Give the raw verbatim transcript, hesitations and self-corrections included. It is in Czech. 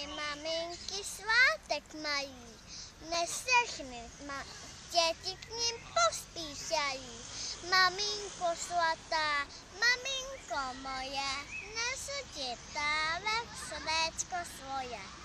všechny maminky svátek mají. Dnes všechny ma- děti k ním pospíšají. Maminko svatá, maminko moje, nesu ti dárek srdéčko svoje.